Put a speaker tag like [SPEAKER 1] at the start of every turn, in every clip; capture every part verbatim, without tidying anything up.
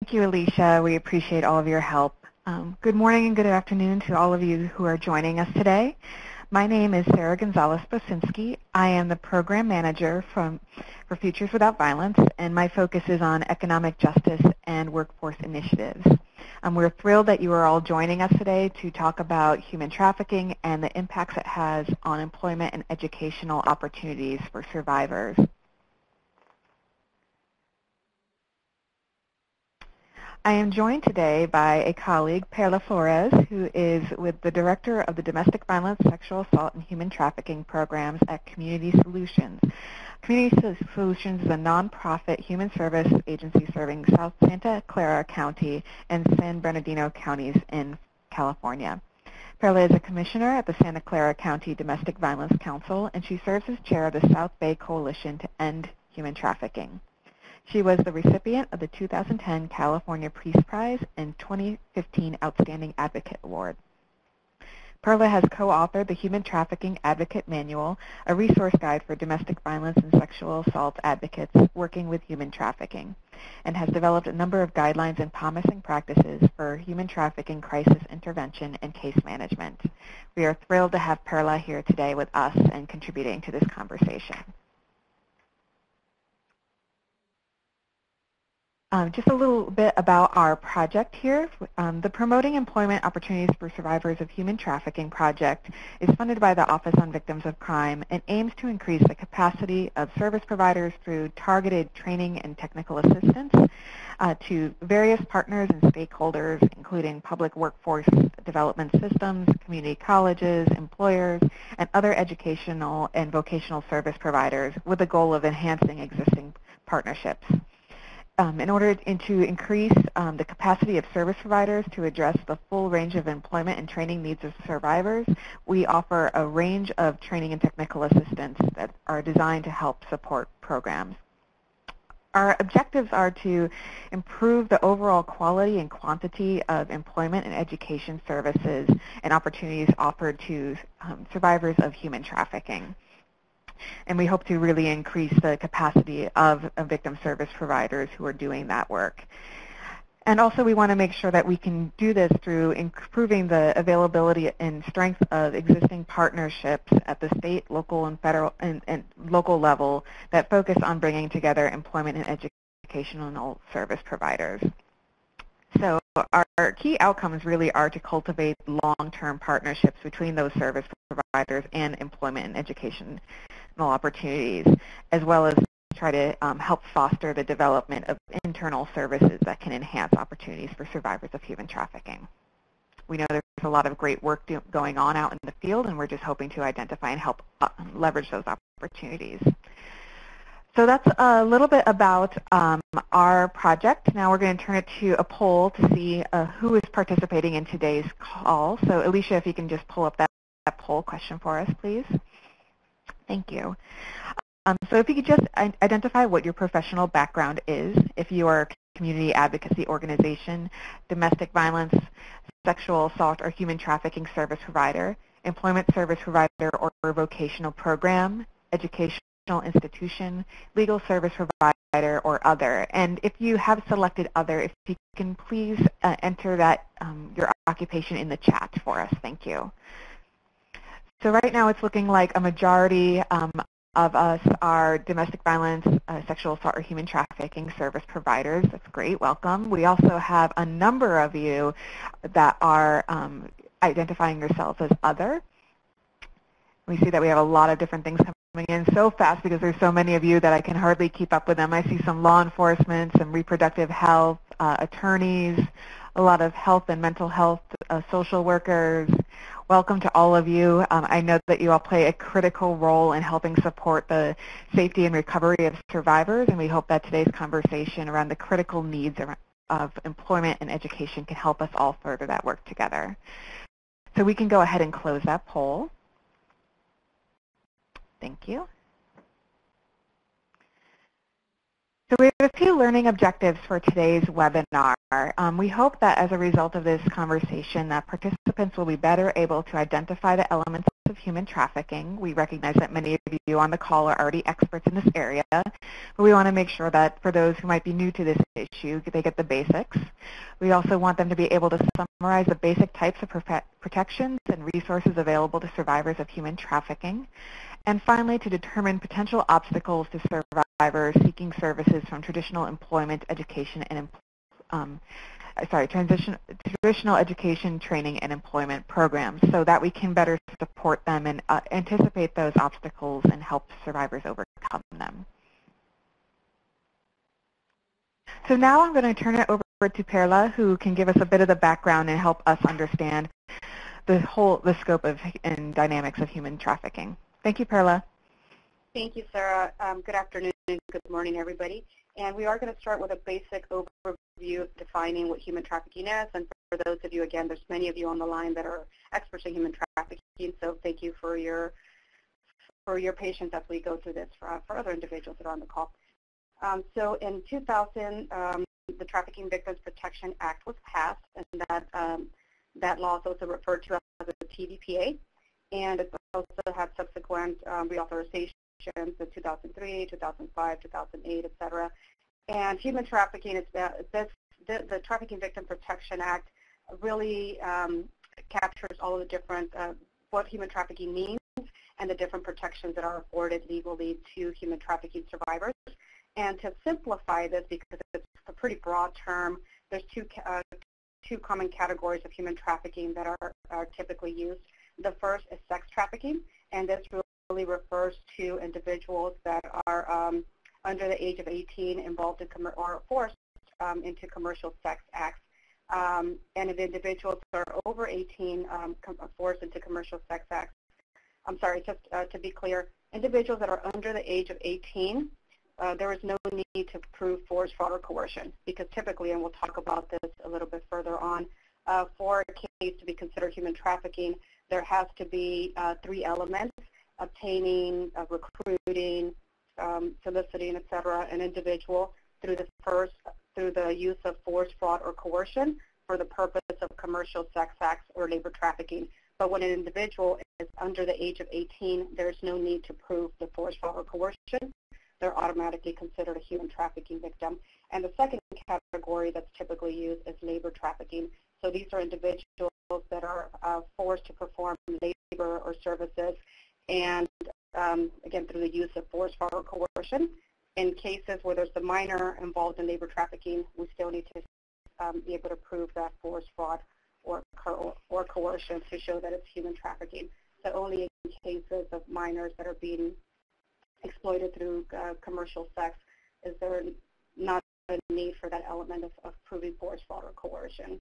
[SPEAKER 1] you, Alicia. We appreciate all of your help. Um, good morning and good afternoon to all of you who are joining us today. My name is Sarah Gonzalez-Bosinski. I am the program manager from, for Futures Without Violence, and my focus is on economic justice and workforce initiatives. Um, we're thrilled that you are all joining us today to talk about human trafficking and the impacts it has on employment and educational opportunities for survivors. I am joined today by a colleague, Perla Flores, who is with the Director of the Domestic Violence, Sexual Assault, and Human Trafficking Programs at Community Solutions. Community Solutions is a nonprofit human service agency serving South Santa Clara County and San Bernardino counties in California. Perla is a commissioner at the Santa Clara County Domestic Violence Council, and she serves as chair of the South Bay Coalition to End Human Trafficking. She was the recipient of the two thousand ten California Peace Prize and twenty fifteen Outstanding Advocate Award. Perla has co-authored the Human Trafficking Advocate Manual, a resource guide for domestic violence and sexual assault advocates working with human trafficking, and has developed a number of guidelines and promising practices for human trafficking crisis intervention and case management. We are thrilled to have Perla here today with us and contributing to this conversation. Um, just a little bit about our project here. Um, the Promoting Employment Opportunities for Survivors of Human Trafficking project is funded by the Office on Victims of Crime and aims to increase the capacity of service providers through targeted training and technical assistance uh, to various partners and stakeholders, including public workforce development systems, community colleges, employers, and other educational and vocational service providers with the goal of enhancing existing partnerships. Um, in order to increase um, the capacity of service providers to address the full range of employment and training needs of survivors, we offer a range of training and technical assistance that are designed to help support programs. Our objectives are to improve the overall quality and quantity of employment and education services and opportunities offered to um, survivors of human trafficking. And we hope to really increase the capacity of, of victim service providers who are doing that work. And also we want to make sure that we can do this through improving the availability and strength of existing partnerships at the state, local, and federal and, and local level that focus on bringing together employment and educational service providers. So our key outcomes really are to cultivate long-term partnerships between those service providers and employment and educational opportunities, as well as try to um, help foster the development of internal services that can enhance opportunities for survivors of human trafficking. We know there's a lot of great work do going on out in the field, and we're just hoping to identify and help uh, leverage those opportunities. So that's a little bit about um, our project. Now we're going to turn it to a poll to see uh, who is participating in today's call. So Alicia, if you can just pull up that, that poll question for us, please. Thank you. Um, so if you could just identify what your professional background is, if you are a community advocacy organization, domestic violence, sexual assault, or human trafficking service provider, employment service provider or vocational program, educational institution, legal service provider, or other. And if you have selected other, if you can please uh, enter that um, your occupation in the chat for us. Thank you. So right now it's looking like a majority um, of us are domestic violence, uh, sexual assault, or human trafficking service providers. That's great. Welcome. We also have a number of you that are um, identifying yourselves as other. We see that we have a lot of different things coming in so fast because there's so many of you that I can hardly keep up with them. I see some law enforcement, some reproductive health, uh, attorneys, a lot of health and mental health, uh, social workers. Welcome to all of you. Um, I know that you all play a critical role in helping support the safety and recovery of survivors, and we hope that today's conversation around the critical needs of employment and education can help us all further that work together. So we can go ahead and close that poll. Thank you. So we have a few learning objectives for today's webinar. Um, we hope that as a result of this conversation that participants will be better able to identify the elements of of human trafficking. We recognize that many of you on the call are already experts in this area, but we want to make sure that for those who might be new to this issue, they get the basics. We also want them to be able to summarize the basic types of protections and resources available to survivors of human trafficking. And finally, to determine potential obstacles to survivors seeking services from traditional employment, education, and um, sorry, transition, traditional education, training, and employment programs so that we can better support them and uh, anticipate those obstacles and help survivors overcome them. So now I'm going to turn it over to Perla, who can give us a bit of the background and help us understand the whole, the scope of and dynamics of human trafficking. Thank you, Perla.
[SPEAKER 2] Thank you, Sarah. Um, good afternoon and good morning, everybody. And we are going to start with a basic overview of defining what human trafficking is. And for those of you, again, there's many of you on the line that are experts in human trafficking, so thank you for your for your patience as we go through this for, for other individuals that are on the call. Um, so in two thousand, um, the Trafficking Victims Protection Act was passed, and that um, that law is also referred to as the T V P A, and it also had subsequent um, reauthorizations in two thousand three, two thousand five, two thousand eight, et cetera. And human trafficking, is this, the, the Trafficking Victim Protection Act really um, captures all of the different, uh, what human trafficking means and the different protections that are afforded legally to human trafficking survivors. And to simplify this, because it's a pretty broad term, there's two, uh, two common categories of human trafficking that are, are typically used. The first is sex trafficking, and this really refers to individuals that are um, under the age of eighteen involved in com or forced um, into commercial sex acts. Um, and if individuals are over eighteen um, forced into commercial sex acts, I'm sorry, just uh, to be clear, individuals that are under the age of eighteen, uh, there is no need to prove force, fraud, or coercion, because typically, and we'll talk about this a little bit further on, uh, for a case to be considered human trafficking, there has to be uh, three elements: obtaining, uh, recruiting, um, soliciting, et cetera, an individual through the first, through the use of force, fraud, or coercion for the purpose of commercial sex acts or labor trafficking. But when an individual is under the age of eighteen, there's no need to prove the force, fraud, or coercion. They're automatically considered a human trafficking victim. And the second category that's typically used is labor trafficking. So these are individuals that are uh, forced to perform labor or services, and um, again, through the use of force, fraud, or coercion. In cases where there's a minor involved in labor trafficking, we still need to um, be able to prove that force, fraud, or, co or coercion to show that it's human trafficking. So only in cases of minors that are being exploited through uh, commercial sex is there not a need for that element of, of proving force, fraud, or coercion.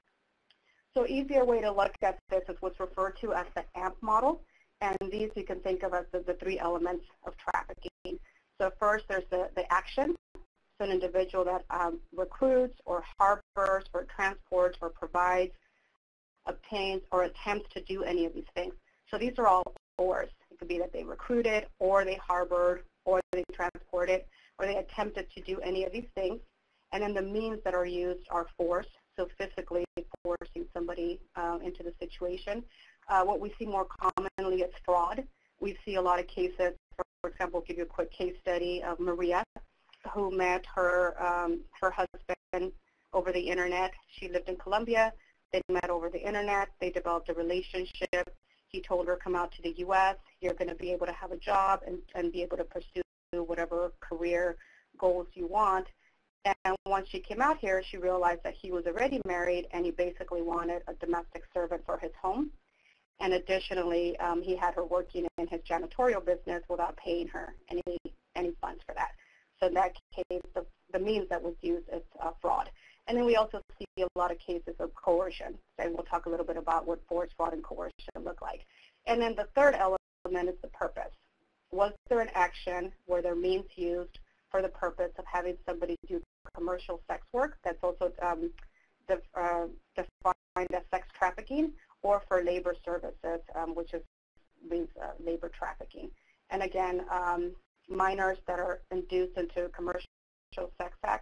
[SPEAKER 2] So easier way to look at this is what's referred to as the A M P model, and these you can think of as the, the three elements of trafficking. So first, there's the, the action. So an individual that um, recruits or harbors or transports or provides, obtains, or attempts to do any of these things. So these are all force. It could be that they recruited, or they harbored, or they transported, or they attempted to do any of these things. And then the means that are used are force, so physically forcing somebody uh, into the situation. Uh, what we see more commonly is fraud. We see a lot of cases, for, for example, I'll give you a quick case study of Maria, who met her, um, her husband over the internet. She lived in Colombia. They met over the internet. They developed a relationship. He told her, come out to the U S. You're going to be able to have a job and, and be able to pursue whatever career goals you want. And once she came out here, she realized that he was already married, and he basically wanted a domestic servant for his home. And additionally, um, he had her working in his janitorial business without paying her any any funds for that. So in that case, the, the means that was used is uh, fraud. And then we also see a lot of cases of coercion. And we'll talk a little bit about what force, fraud, and coercion look like. And then the third element is the purpose. Was there an action, were there means used for the purpose of having somebody do commercial sex work? That's also um, def, uh, defined as sex trafficking, or for labor services, um, which is means uh, labor trafficking. And again, um, minors that are induced into commercial sex acts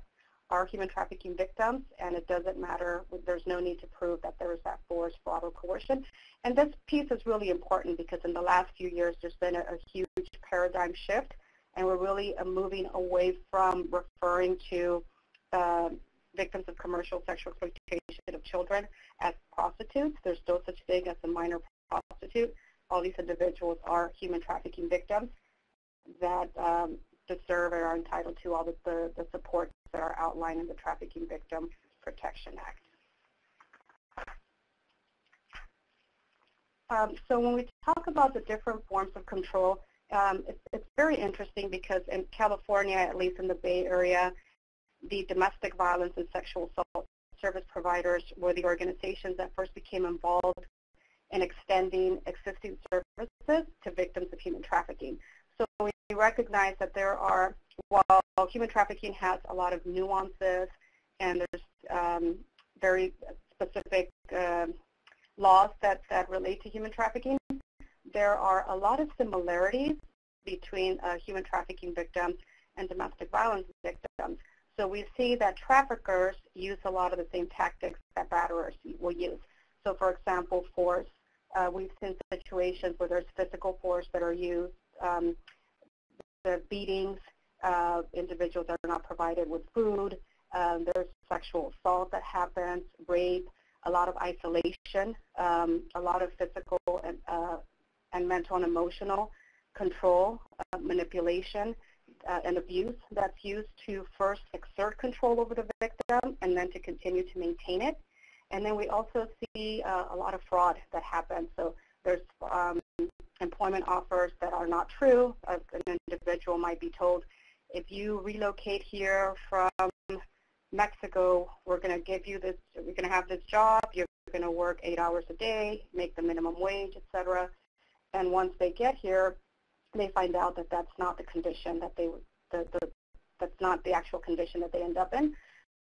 [SPEAKER 2] are human trafficking victims, and it doesn't matter, there's no need to prove that there is that force, fraud, or coercion. And this piece is really important because in the last few years there's been a, a huge paradigm shift, and we're really uh, moving away from referring to uh, victims of commercial sexual exploitation of children as prostitutes. There's no such thing as a minor prostitute. All these individuals are human trafficking victims that um, deserve and are entitled to all the, the, the supports that are outlined in the Trafficking Victim Protection Act. Um, so when we talk about the different forms of control, um, it's, it's very interesting because in California, at least in the Bay Area, the domestic violence and sexual assault service providers were the organizations that first became involved in extending existing services to victims of human trafficking. So we recognize that there are, while human trafficking has a lot of nuances and there's um, very specific uh, laws that, that relate to human trafficking, there are a lot of similarities between uh, human trafficking victims and domestic violence victims. So we see that traffickers use a lot of the same tactics that batterers will use. So for example, force. Uh, we've seen situations where there's physical force that are used, um, the beatings, uh, individuals that are not provided with food, um, there's sexual assault that happens, rape, a lot of isolation, um, a lot of physical and, uh, and mental and emotional control, uh, manipulation, uh, and abuse that's used to first exert control over the victim and then to continue to maintain it. And then we also see uh, a lot of fraud that happens. So there's um, employment offers that are not true. Uh, an individual might be told, if you relocate here from Mexico, we're going to give you this, we're going to have this job, you're going to work eight hours a day, make the minimum wage, et cetera. And once they get here, they find out that that's not the condition that they, the, the, that's not the actual condition that they end up in.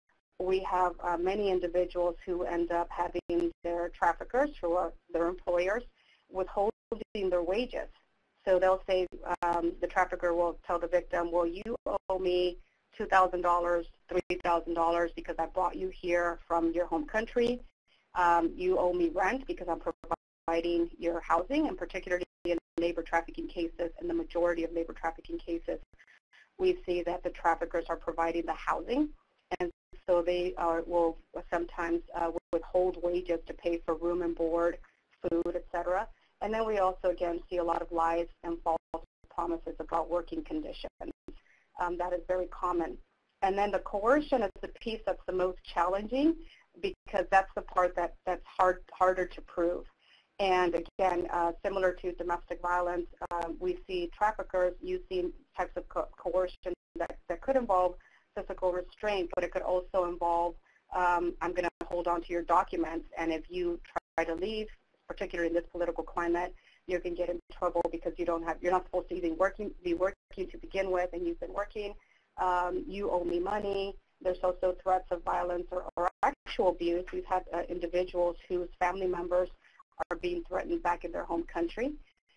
[SPEAKER 2] We have uh, many individuals who end up having their traffickers, who are their employers, withholding their wages. So they'll say, um, the trafficker will tell the victim, well, you owe me two thousand dollars, three thousand dollars because I brought you here from your home country. Um, you owe me rent because I'm providing your housing, and particularly in labor trafficking cases, and the majority of labor trafficking cases, we see that the traffickers are providing the housing, and so they are, will sometimes uh, withhold wages to pay for room and board, food, et cetera. And then we also, again, see a lot of lies and false promises about working conditions. Um, that is very common. And then the coercion is the piece that's the most challenging because that's the part that, that's hard, harder to prove. And again, uh, similar to domestic violence, uh, we see traffickers using types of co coercion that, that could involve physical restraint, but it could also involve, um, I'm going to hold on to your documents, and if you try to leave, particularly in this political climate, you can get in trouble because you don't have, you're not supposed to even working, be working to begin with, and you've been working. Um, you owe me money. There's also threats of violence or, or actual abuse. We've had uh, individuals whose family members are being threatened back in their home country.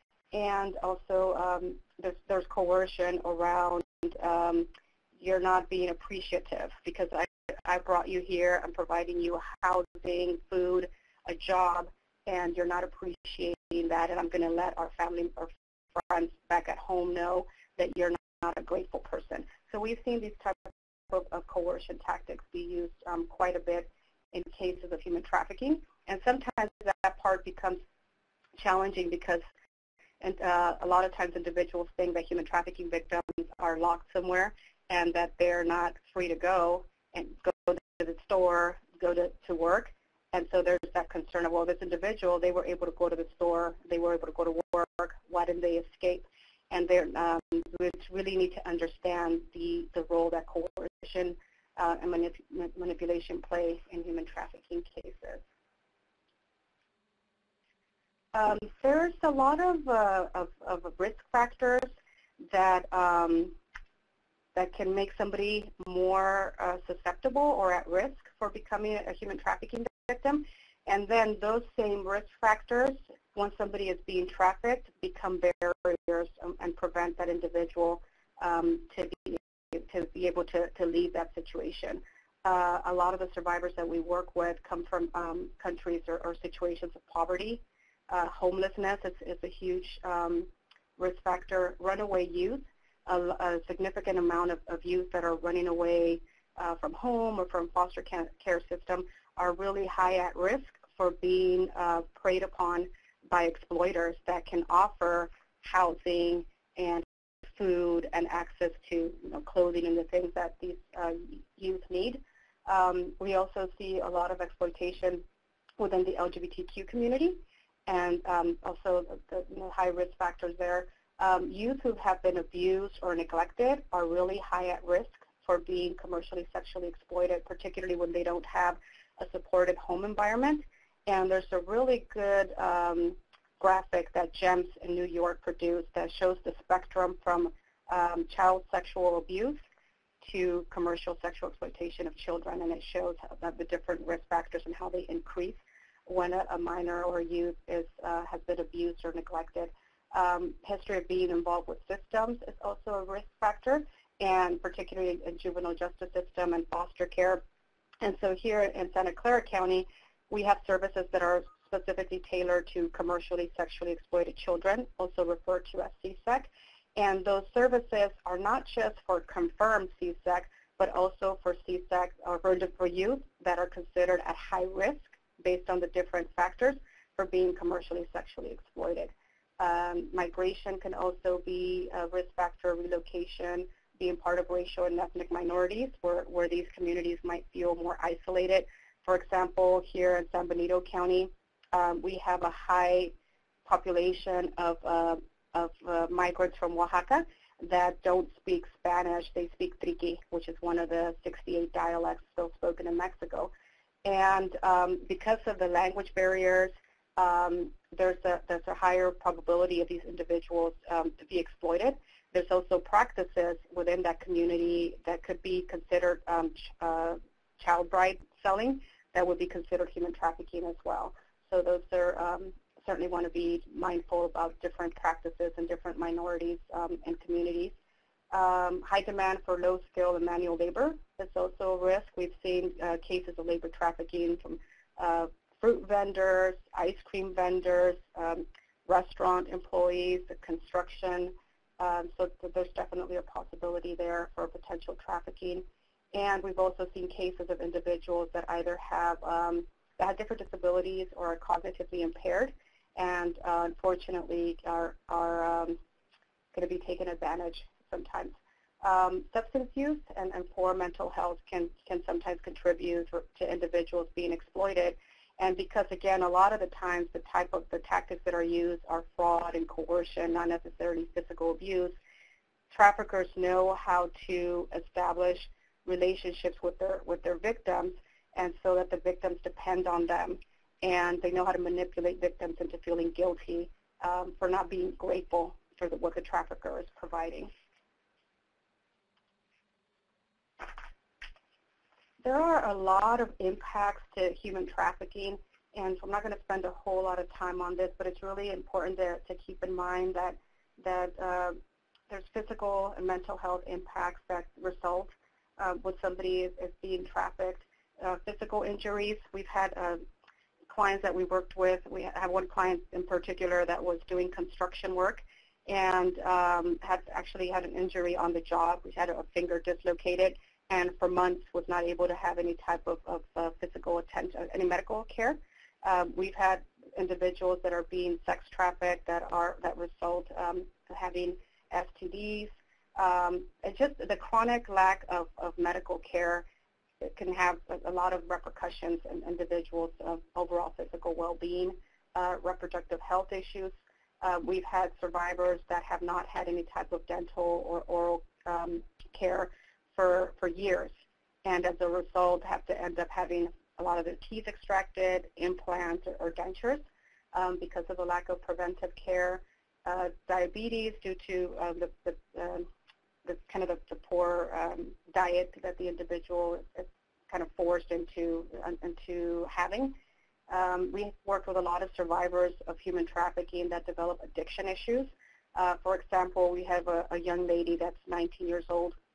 [SPEAKER 2] And also um, there's, there's coercion around um, you're not being appreciative because I, I brought you here, I'm providing you housing, food, a job, and you're not appreciating that, and I'm going to let our family or friends back at home know that you're not, not a grateful person. So we've seen these types of, of coercion tactics be used um, quite a bit in cases of human trafficking, and sometimes that part becomes challenging because and, uh, a lot of times individuals think that human trafficking victims are locked somewhere and that they're not free to go and go to the store, go to, to work. And so there's that concern of, well, this individual, they were able to go to the store, they were able to go to work, why didn't they escape? And they're, um, we really need to understand the, the role that coercion uh, and manip manipulation play in human trafficking cases. Um, there's a lot of, uh, of, of risk factors that um, that can make somebody more uh, susceptible or at risk for becoming a human trafficking victim. And then those same risk factors, once somebody is being trafficked, become barriers um, and prevent that individual um, to, be, to be able to, to leave that situation. Uh, a lot of the survivors that we work with come from um, countries or, or situations of poverty. Uh, homelessness is, is a huge um, risk factor. Runaway youth, a, a significant amount of, of youth that are running away uh, from home or from foster care system are really high at risk for being uh, preyed upon by exploiters that can offer housing and food and access to you know, clothing and the things that these uh, youth need. Um, we also see a lot of exploitation within the L G B T Q community, and um, also the, the you know, high risk factors there. Um, youth who have been abused or neglected are really high at risk for being commercially sexually exploited, particularly when they don't have a supported home environment. And there's a really good um, graphic that GEMS in New York produced that shows the spectrum from um, child sexual abuse to commercial sexual exploitation of children, and it shows how, the different risk factors and how they increase when a, a minor or a youth is, uh, has been abused or neglected. Um, history of being involved with systems is also a risk factor, and particularly in juvenile justice system and foster care. And so here in Santa Clara County, we have services that are specifically tailored to commercially sexually exploited children, also referred to as C S E C. And those services are not just for confirmed C S E C, but also for C S E C or for, for youth that are considered at high risk based on the different factors for being commercially sexually exploited. Um, migration can also be a risk factor, relocation, being part of racial and ethnic minorities where, where these communities might feel more isolated. For example, here in San Benito County, um, we have a high population of, uh, of uh, migrants from Oaxaca that don't speak Spanish. They speak Triqui, which is one of the sixty-eight dialects still spoken in Mexico. And um, because of the language barriers, um, there's, a, there's a higher probability of these individuals um, to be exploited. There's also practices within that community that could be considered um, ch uh, child bride selling that would be considered human trafficking as well. So those are um, certainly want to be mindful about different practices and different minorities um, and communities. Um, high demand for low skill and manual labor is also a risk. We've seen uh, cases of labor trafficking from uh, fruit vendors, ice cream vendors, um, restaurant employees, construction. Um, so, so there's definitely a possibility there for potential trafficking. And we've also seen cases of individuals that either have, um, that have different disabilities or are cognitively impaired and uh, unfortunately are, are um, going to be taken advantage sometimes. Um, substance use and, and poor mental health can, can sometimes contribute to individuals being exploited. And because, again, a lot of the times the type of the tactics that are used are fraud and coercion, not necessarily physical abuse, traffickers know how to establish relationships with their, with their victims, and so that the victims depend on them. And they know how to manipulate victims into feeling guilty um, for not being grateful for the, what the trafficker is providing. There are a lot of impacts to human trafficking, and so I'm not going to spend a whole lot of time on this, but it's really important to, to keep in mind that, that uh, there's physical and mental health impacts that result uh, when somebody is, is being trafficked. Uh, physical injuries, we've had uh, clients that we worked with. We have one client in particular that was doing construction work and um, had actually had an injury on the job. We had a finger dislocated, and for months was not able to have any type of, of uh, physical attention, any medical care. Um, we've had individuals that are being sex trafficked that are that result um, having S T Ds. Um, and just the chronic lack of, of medical care can have a, a lot of repercussions in individuals' of overall physical well-being, uh, reproductive health issues. Uh, we've had survivors that have not had any type of dental or oral um, care For, for years, and as a result have to end up having a lot of their teeth extracted, implants, or, or dentures um, because of the lack of preventive care. Uh, diabetes due to uh, the, the, uh, the kind of the, the poor um, diet that the individual is kind of forced into, uh, into having. Um, we worked with a lot of survivors of human trafficking that develop addiction issues. Uh, for example, we have a, a young lady that's nineteen years old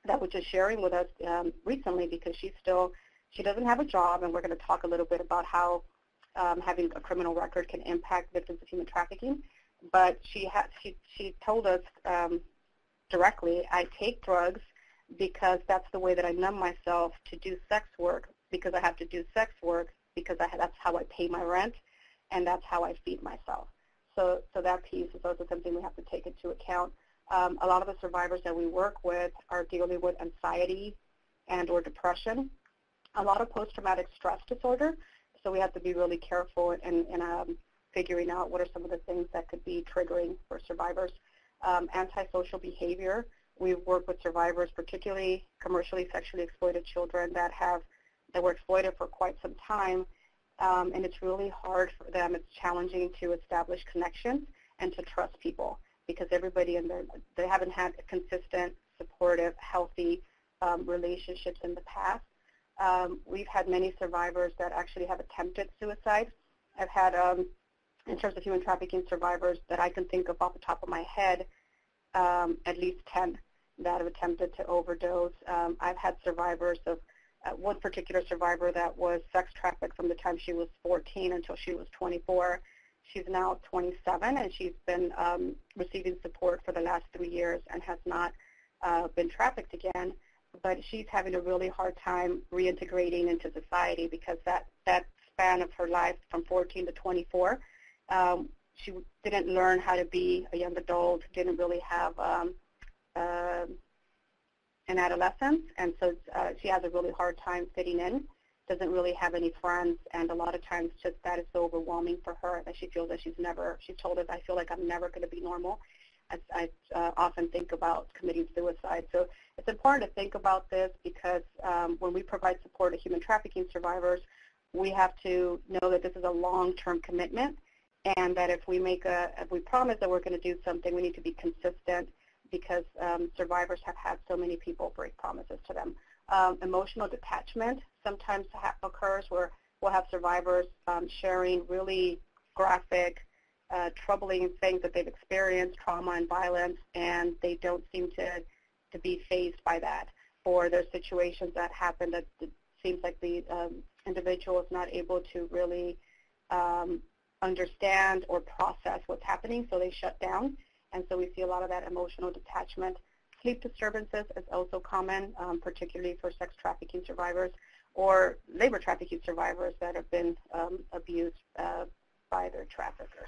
[SPEAKER 2] that was just sharing with us um, recently, because she's still, she doesn't have a job, and we're going to talk a little bit about how um, having a criminal record can impact victims of human trafficking. But she, ha she, she told us um, directly, I take drugs because that's the way that I numb myself to do sex work, because I have to do sex work, because I, that's how I pay my rent, and that's how I feed myself. So, so that piece is also something we have to take into account. Um, a lot of the survivors that we work with are dealing with anxiety and or depression, a lot of post-traumatic stress disorder. So we have to be really careful in, in um, figuring out what are some of the things that could be triggering for survivors. Um, antisocial behavior. We work with survivors, particularly commercially sexually exploited children that have that were exploited for quite some time, um, and it's really hard for them. It's challenging to establish connections and to trust people, because everybody in their, they haven't had consistent, supportive, healthy um, relationships in the past. Um, we've had many survivors that actually have attempted suicide. I've had, um, in terms of human trafficking survivors that I can think of off the top of my head, um, at least ten that have attempted to overdose. Um, I've had survivors of, uh, one particular survivor that was sex trafficked from the time she was fourteen until she was twenty-four. She's now twenty-seven, and she's been um, receiving support for the last three years and has not uh, been trafficked again. But she's having a really hard time reintegrating into society, because that, that span of her life from fourteen to twenty-four, um, she didn't learn how to be a young adult, didn't really have um, uh, an adolescence, and so uh, she has a really hard time fitting in, doesn't really have any friends, and a lot of times just that is so overwhelming for her that she feels that she's never, she's told us, I feel like I'm never going to be normal. I, I uh, often think about committing suicide. So it's important to think about this, because um, when we provide support to human trafficking survivors, we have to know that this is a long-term commitment, and that if we make a, if we promise that we're going to do something, we need to be consistent, because um, survivors have had so many people break promises to them. Um, emotional detachment sometimes ha occurs where we'll have survivors um, sharing really graphic, uh, troubling things that they've experienced, trauma and violence, and they don't seem to, to be fazed by that. Or there's situations that happen that it seems like the um, individual is not able to really um, understand or process what's happening, so they shut down. And so we see a lot of that emotional detachment. Sleep disturbances is also common, um, particularly for sex trafficking survivors or labor trafficking survivors that have been um, abused uh, by their traffickers.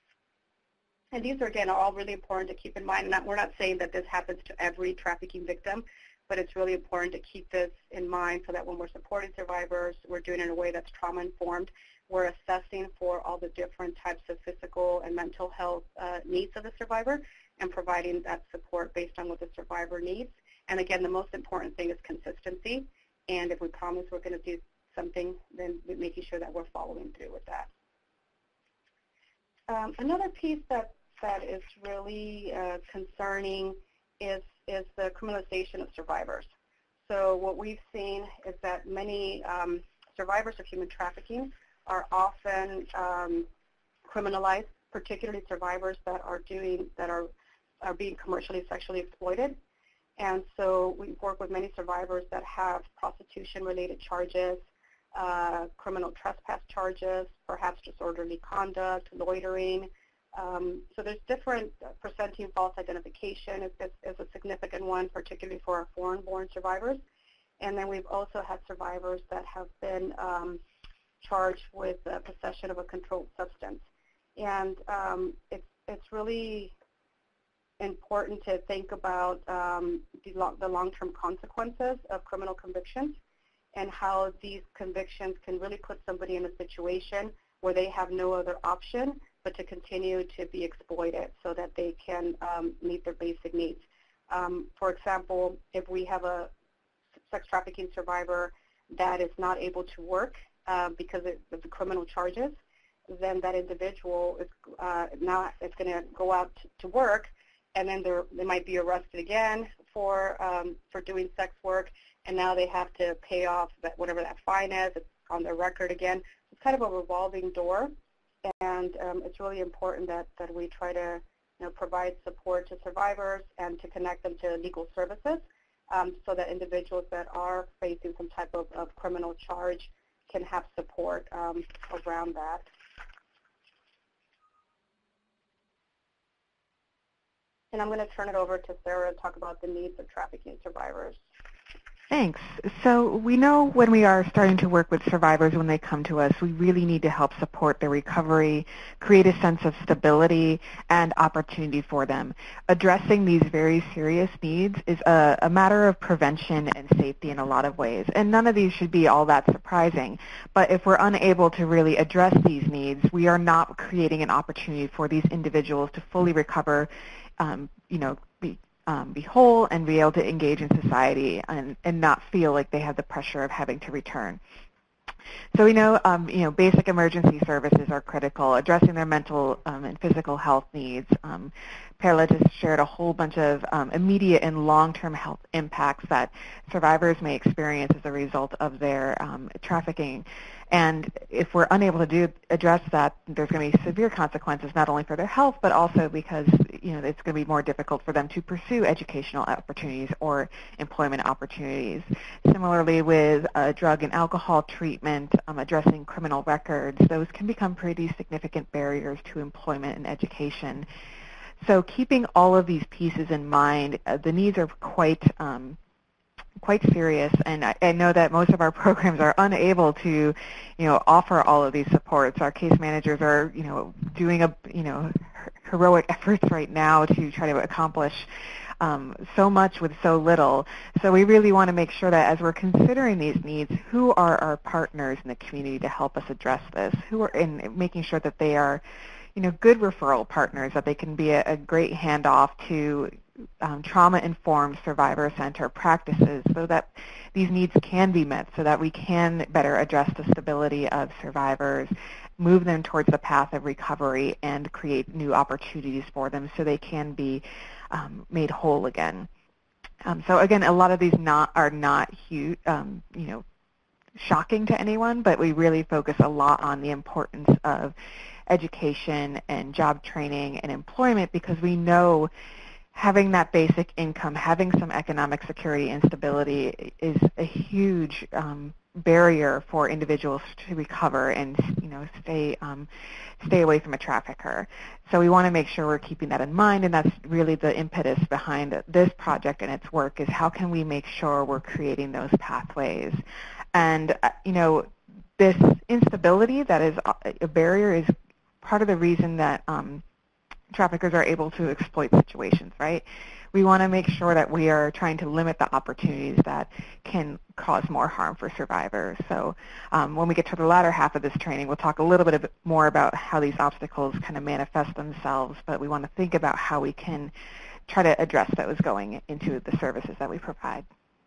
[SPEAKER 2] And these are, again, are all really important to keep in mind. And we're not saying that this happens to every trafficking victim, but it's really important to keep this in mind so that when we're supporting survivors, we're doing it in a way that's trauma-informed. We're assessing for all the different types of physical and mental health uh, needs of the survivor and providing that support based on what the survivor needs. And again, the most important thing is consistency. And if we promise we're going to do something, then we're making sure that we're following through with that. Um, another piece that, that is really uh, concerning is, is the criminalization of survivors. So what we've seen is that many um, survivors of human trafficking are often um, criminalized, particularly survivors that are doing that are are being commercially sexually exploited. And so we work with many survivors that have prostitution-related charges, uh, criminal trespass charges, perhaps disorderly conduct, loitering. Um, so there's different uh, presenting false identification is, is, is a significant one, particularly for our foreign-born survivors. And then we've also had survivors that have been um, charged with uh, possession of a controlled substance. And um, it's, it's really important to think about um, the, lo the long-term consequences of criminal convictions and how these convictions can really put somebody in a situation where they have no other option but to continue to be exploited so that they can um, meet their basic needs. Um, for example, if we have a sex trafficking survivor that is not able to work uh, because of the criminal charges, then that individual is uh, not is going to go out to work, and then they might be arrested again for um, for doing sex work, and now they have to pay off that whatever that fine is. It's on their record again. It's kind of a revolving door, and um, it's really important that that we try to you know provide support to survivors and to connect them to legal services um, so that individuals that are facing some type of, of criminal charge can have support um, around that. And I'm going to turn it over to Sarah to talk about the needs of trafficking survivors.
[SPEAKER 1] Thanks. So we know when we are starting to work with survivors when they come to us, we really need to help support their recovery, create a sense of stability and opportunity for them. Addressing these very serious needs is a, a matter of prevention and safety in a lot of ways. And none of these should be all that surprising. But if we're unable to really address these needs, we are not creating an opportunity for these individuals to fully recover, um, you know, be Um, be whole and be able to engage in society and, and not feel like they have the pressure of having to return. So we know, um, you know, basic emergency services are critical, addressing their mental um, and physical health needs. Um, Perla just shared a whole bunch of um, immediate and long-term health impacts that survivors may experience as a result of their um, trafficking. And if we're unable to do address that, there's going to be severe consequences not only for their health, but also because, you know, it's going to be more difficult for them to pursue educational opportunities or employment opportunities. Similarly, with uh, drug and alcohol treatment, um, addressing criminal records, those can become pretty significant barriers to employment and education. So keeping all of these pieces in mind, uh, the needs are quite um, quite serious, and I, I know that most of our programs are unable to, you know, offer all of these supports. Our case managers are, you know, doing a, you know, heroic efforts right now to try to accomplish um, so much with so little. So we really want to make sure that as we're considering these needs, who are our partners in the community to help us address this? Who are in making sure that they are, you know, good referral partners, that they can be a, a great handoff to um, trauma-informed survivor center practices so that these needs can be met, so that we can better address the stability of survivors, move them towards the path of recovery, and create new opportunities for them so they can be um, made whole again. Um, so again, a lot of these not, are not huge, um, you know, shocking to anyone, but we really focus a lot on the importance of education and job training and employment, because we know having that basic income, having some economic security and stability is a huge um, barrier for individuals to recover and, you know, stay um, stay away from a trafficker. So we want to make sure we're keeping that in mind, and that's really the impetus behind this project and its work, is how can we make sure we're creating those pathways. And, uh, you know, this instability that is a barrier is part of the reason that um, traffickers are able to exploit situations, right? We want to make sure that we are trying to limit the opportunities that can cause more harm for survivors. So um, when we get to the latter half of this training, we'll talk a little bit more about how these obstacles kind of manifest themselves, but we want to think about how we can try to address those going into the services that we provide.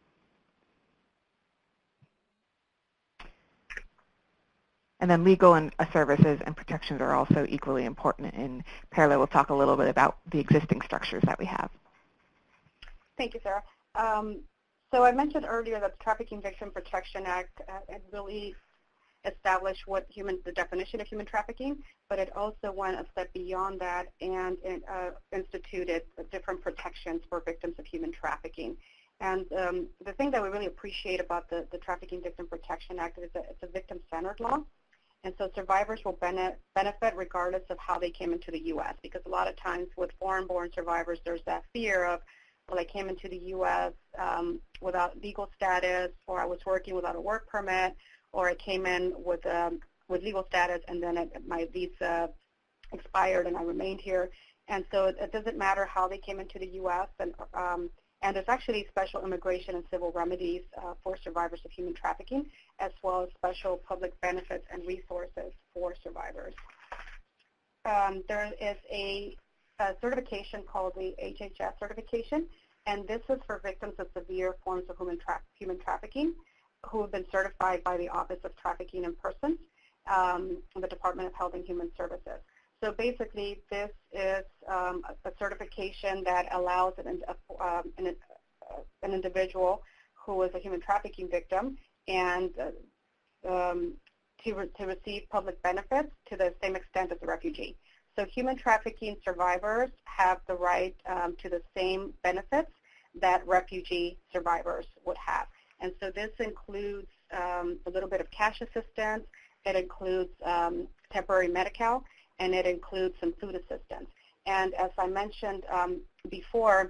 [SPEAKER 1] And then legal and uh, services and protections are also equally important. In parallel, we'll talk a little bit about the existing structures that we have.
[SPEAKER 2] Thank you, Sarah. Um, so I mentioned earlier that the Trafficking Victim Protection Act uh, had really established what human, the definition of human trafficking, but it also went a step beyond that and it, uh, instituted different protections for victims of human trafficking. And um, the thing that we really appreciate about the, the Trafficking Victim Protection Act is that it's a victim-centered law. And so survivors will benefit regardless of how they came into the U S, because a lot of times with foreign-born survivors, there's that fear of, well, I came into the U S um, without legal status, or I was working without a work permit, or I came in with um, with legal status and then it, my visa expired and I remained here. And so it, it doesn't matter how they came into the U S, and um, And there's actually special immigration and civil remedies uh, for survivors of human trafficking, as well as special public benefits and resources for survivors. Um, there is a, a certification called the H H S certification, and this is for victims of severe forms of human, tra human trafficking who have been certified by the Office of Trafficking in Persons, um, the Department of Health and Human Services. So basically, this is um, a certification that allows an, um, an, uh, an individual who is a human trafficking victim and uh, um, to, re to receive public benefits to the same extent as a refugee. So human trafficking survivors have the right um, to the same benefits that refugee survivors would have. And so this includes um, a little bit of cash assistance, it includes um, temporary Medi-Cal, and it includes some food assistance. And as I mentioned um, before,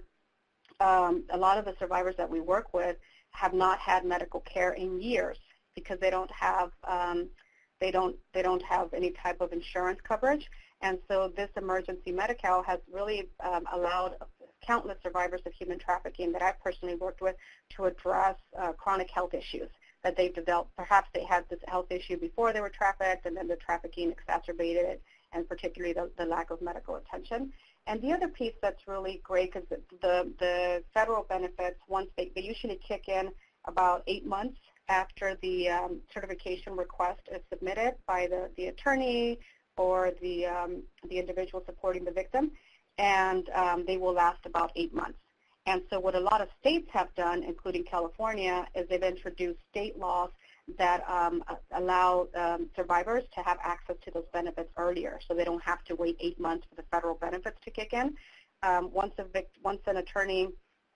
[SPEAKER 2] um, a lot of the survivors that we work with have not had medical care in years because they don't have um, they don't they don't have any type of insurance coverage. And so this emergency Medi-Cal has really um, allowed countless survivors of human trafficking that I've personally worked with to address uh, chronic health issues that they've developed. Perhaps they had this health issue before they were trafficked, and then the trafficking exacerbated it, and particularly the, the lack of medical attention. And the other piece that's really great is that the, the federal benefits, once they, they usually kick in about eight months after the um, certification request is submitted by the, the attorney or the, um, the individual supporting the victim, and um, they will last about eight months. And so what a lot of states have done, including California, is they've introduced state laws that um, allow um, survivors to have access to those benefits earlier, so they don't have to wait eight months for the federal benefits to kick in. Um, once, a vict once an attorney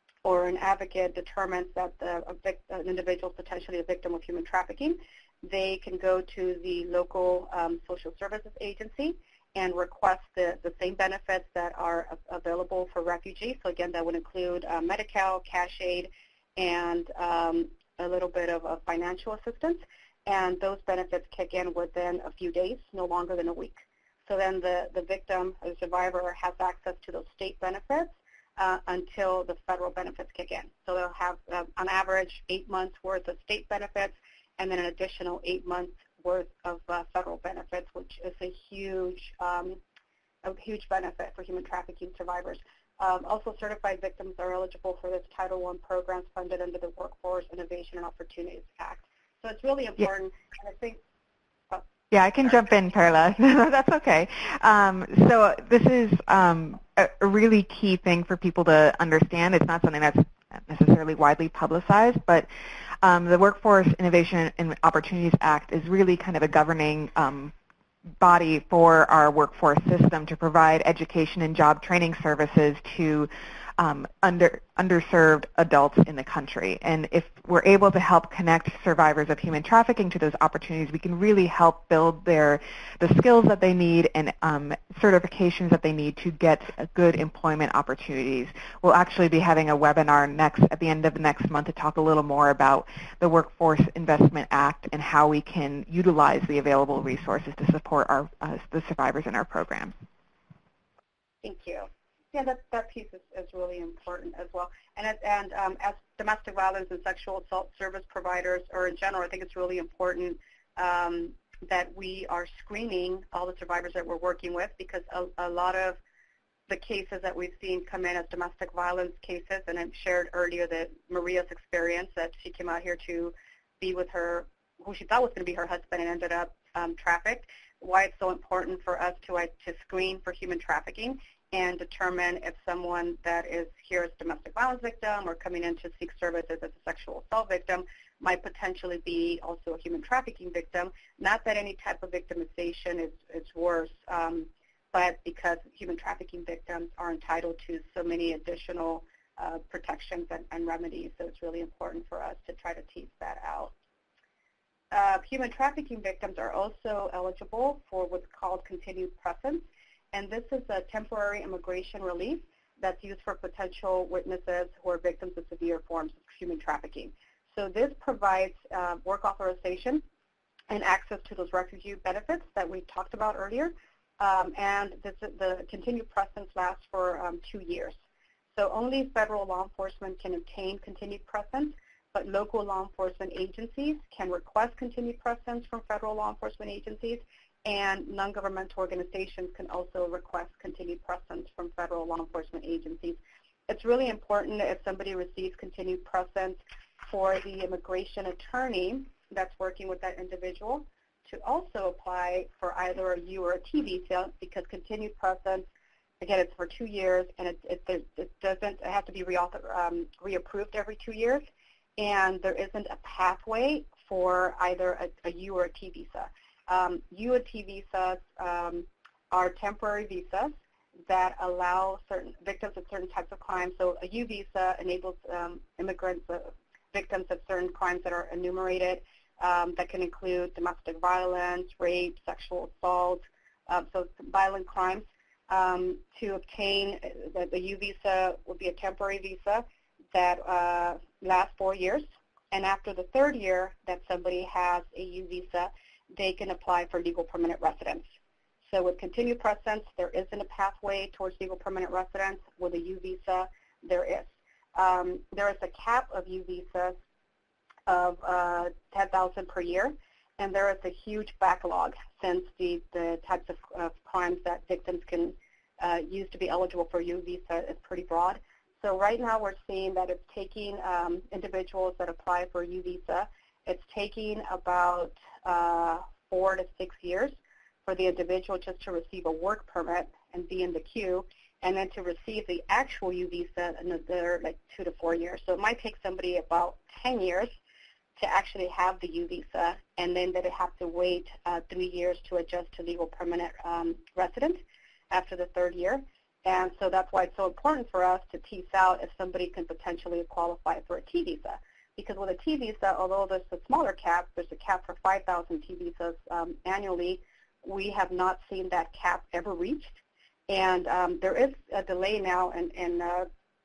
[SPEAKER 2] or an advocate determines that the, a vict an individual is potentially a victim of human trafficking, they can go to the local um, social services agency and request the, the same benefits that are available for refugees. So again, that would include uh, Medi-Cal, cash aid, and um, a little bit of uh, financial assistance. And those benefits kick in within a few days, no longer than a week. So then the, the victim, the survivor, has access to those state benefits uh, until the federal benefits kick in. So they'll have, uh, on average, eight months worth of state benefits, and then an additional eight months worth of uh, federal benefits, which is a huge, um, a huge benefit for human trafficking survivors. Um, also, certified victims are eligible for this Title one programs funded under the Workforce Innovation and Opportunities Act. So it's really important, yeah. And I think. Oh,
[SPEAKER 1] yeah, I can sorry. jump in, Perla. That's okay. Um, so this is um, a, a really key thing for people to understand. It's not something that's necessarily widely publicized, but um, the Workforce Innovation and Opportunities Act is really kind of a governing um, body for our workforce system to provide education and job training services to um, under, underserved adults in the country. And if we're able to help connect survivors of human trafficking to those opportunities, we can really help build their the skills that they need and um, certifications that they need to get good employment opportunities. We'll actually be having a webinar next at the end of the next month to talk a little more about the Workforce Investment Act and how we can utilize the available resources to support our uh, the survivors in our program.
[SPEAKER 2] Thank you. Yeah, that, that piece is, is really important as well. And, as, and um, as domestic violence and sexual assault service providers, or in general, I think it's really important um, that we are screening all the survivors that we're working with, because a, a lot of the cases that we've seen come in as domestic violence cases, and I've shared earlier that Maria's experience, that she came out here to be with her, who she thought was going to be her husband, and ended up um, trafficked. Why it's so important for us to, uh, to screen for human trafficking and determine if someone that is here as a domestic violence victim or coming in to seek services as a sexual assault victim might potentially be also a human trafficking victim. Not that any type of victimization is, is worse, um, but because human trafficking victims are entitled to so many additional uh, protections and, and remedies, so it's really important for us to try to tease that out. Uh, human trafficking victims are also eligible for what's called continued presence. And this is a temporary immigration relief that's used for potential witnesses who are victims of severe forms of human trafficking. So this provides uh, work authorization and access to those refugee benefits that we talked about earlier. Um, and this, the continued presence lasts for um, two years. So only federal law enforcement can obtain continued presence, but local law enforcement agencies can request continued presence from federal law enforcement agencies, and non-governmental organizations can also request continued presence from federal law enforcement agencies. It's really important if somebody receives continued presence for the immigration attorney that's working with that individual to also apply for either a U or a T visa, because continued presence, again, it's for two years, and it, it, it doesn't it have to be reauthor, um, reapproved every two years, and there isn't a pathway for either a, a U or a T visa. Um, U and T visas um, are temporary visas that allow certain victims of certain types of crimes. So a U visa enables um, immigrants, uh, victims of certain crimes that are enumerated, um, that can include domestic violence, rape, sexual assault, uh, so violent crimes. Um, to obtain the, the U visa would be a temporary visa that uh, lasts four years. And after the third year that somebody has a U visa, they can apply for legal permanent residence. So with continued presence, there isn't a pathway towards legal permanent residence. With a U visa, there is. Um, there is a cap of U visas of uh, ten thousand per year, and there is a huge backlog since the, the types of, of crimes that victims can uh, use to be eligible for U visa is pretty broad. So right now we're seeing that it's taking um, individuals that apply for U visa, it's taking about uh, four to six years for the individual just to receive a work permit and be in the queue, and then to receive the actual U visa another like two to four years. So it might take somebody about ten years to actually have the U visa, and then they have to wait uh, three years to adjust to legal permanent um, residence after the third year. And so that's why it's so important for us to tease out if somebody can potentially qualify for a T visa. Because with a T visa, although there's a smaller cap, there's a cap for five thousand T visas um, annually, we have not seen that cap ever reached. And um, there is a delay now in, in, uh,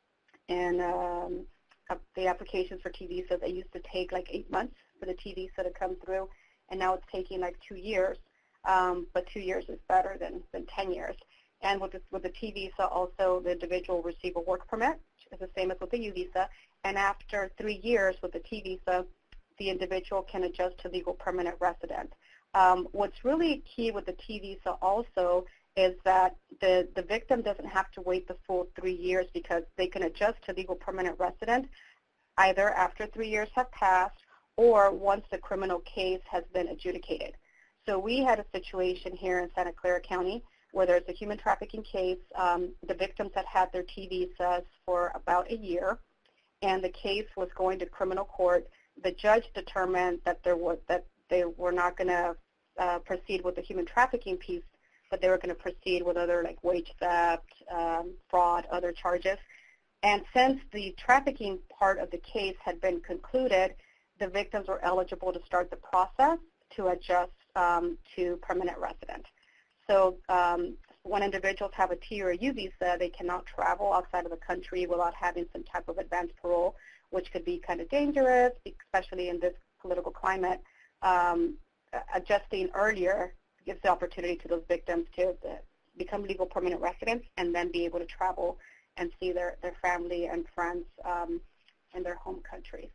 [SPEAKER 2] in um, uh, the applications for T visas. It used to take like eight months for the T visa to come through, and now it's taking like two years. Um, but two years is better than, than ten years. And with the, with the T visa, also the individual will receive a work permit, which is the same as with the U visa. And after three years with the T visa, the individual can adjust to legal permanent resident. Um, what's really key with the T visa also is that the, the victim doesn't have to wait the full three years because they can adjust to legal permanent resident either after three years have passed or once the criminal case has been adjudicated. So we had a situation here in Santa Clara County where there's a human trafficking case. Um, the victims had had their T visas for about a year, and the case was going to criminal court. The judge determined that there was that they were not going to uh, proceed with the human trafficking piece, but they were going to proceed with other like wage theft, um, fraud, other charges. And since the trafficking part of the case had been concluded, the victims were eligible to start the process to adjust um, to permanent resident. So um, when individuals have a T or a U visa, they cannot travel outside of the country without having some type of advanced parole, which could be kind of dangerous, especially in this political climate. Um, adjusting earlier gives the opportunity to those victims to uh, become legal permanent residents and then be able to travel and see their, their family and friends um, in their home countries.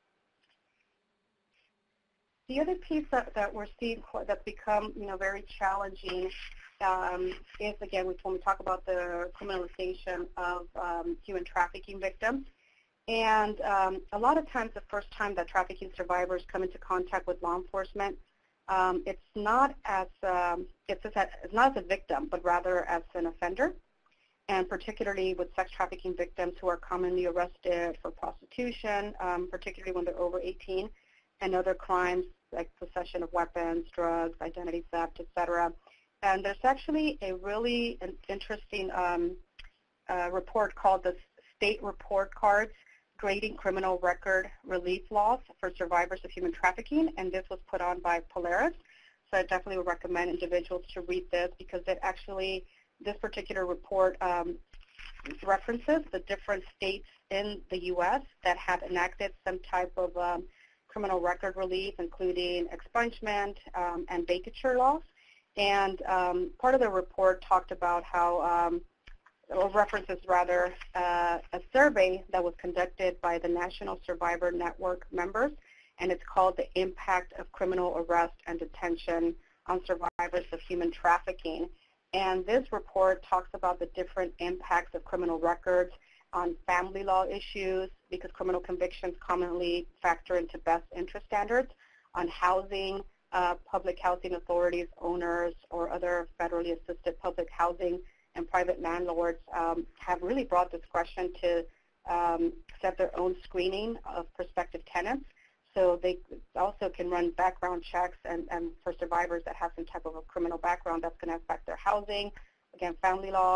[SPEAKER 2] The other piece that, that we're seeing that's become, you know, very challenging um, is, again, when we talk about the criminalization of um, human trafficking victims. And um, a lot of times the first time that trafficking survivors come into contact with law enforcement, um, it's not as um, it's, as, it's not as a victim, but rather as an offender. And particularly with sex trafficking victims who are commonly arrested for prostitution, um, particularly when they're over eighteen, and other crimes like possession of weapons, drugs, identity theft, et cetera. And there's actually a really an interesting um, uh, report called the State Report Cards, Grading Criminal Record Relief Laws for Survivors of Human Trafficking, and this was put on by Polaris. So I definitely would recommend individuals to read this because it actually, this particular report um, references the different states in the U S that have enacted some type of um, criminal record relief, including expungement um, and vacature laws. And um, part of the report talked about how, um, or references rather, uh, a survey that was conducted by the National Survivor Network members, and it's called The Impact of Criminal Arrest and Detention on Survivors of Human Trafficking. And this report talks about the different impacts of criminal records on family law issues, because criminal convictions commonly factor into best interest standards, on housing, uh, public housing authorities, owners, or other federally assisted public housing and private landlords um, have really broad discretion to um, set their own screening of prospective tenants. So they also can run background checks and, and for survivors that have some type of a criminal background that's going to affect their housing, again, family law,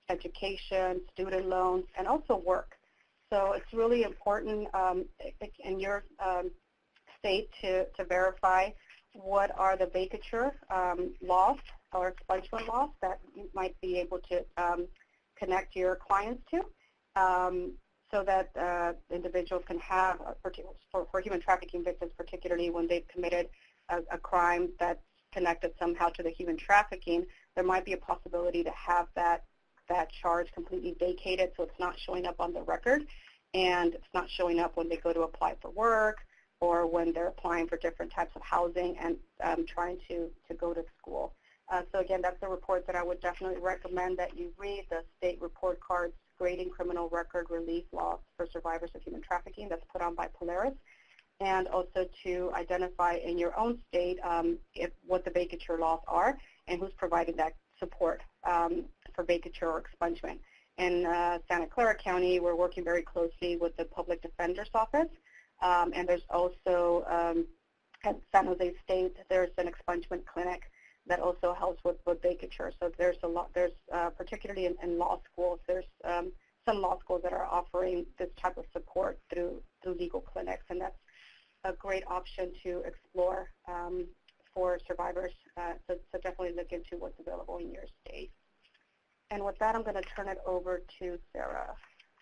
[SPEAKER 2] education, student loans, and also work. So it's really important um, in your um, state to, to verify what are the vacatur um, laws or expungement laws that you might be able to um, connect your clients to, um, so that uh, individuals can have, for, for human trafficking victims, particularly when they've committed a, a crime that's connected somehow to the human trafficking, there might be a possibility to have that, that charge completely vacated so it's not showing up on the record, and it's not showing up when they go to apply for work or when they're applying for different types of housing and um, trying to, to go to school. Uh, so again, that's a report that I would definitely recommend that you read, the state report cards, grading criminal record relief laws for survivors of human trafficking that's put on by Polaris, and also to identify in your own state um, if, what the vacatur laws are and who's providing that support um, for vacatur or expungement. In uh, Santa Clara County, we're working very closely with the Public Defender's Office, um, and there's also um, at San Jose State, there's an expungement clinic that also helps with, with vacatur. So there's a lot, there's uh, particularly in, in law schools, there's um, some law schools that are offering this type of support through, through legal clinics, and that's a great option to explore um, for survivors. Uh, so, so definitely look into what's available in your state. And with that, I'm going to turn it over to Sarah.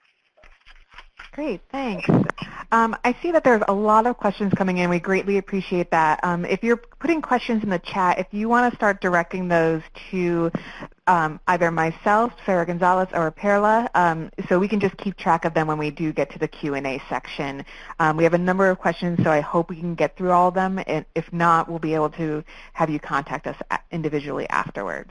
[SPEAKER 1] Great, thanks. Um, I see that there's a lot of questions coming in. We greatly appreciate that. Um, if you're putting questions in the chat, if you want to start directing those to um, either myself, Sarah Gonzalez, or Perla, um, so we can just keep track of them when we do get to the Q and A section. Um, we have a number of questions, so I hope we can get through all of them. And if not, we'll be able to have you contact us individually afterwards.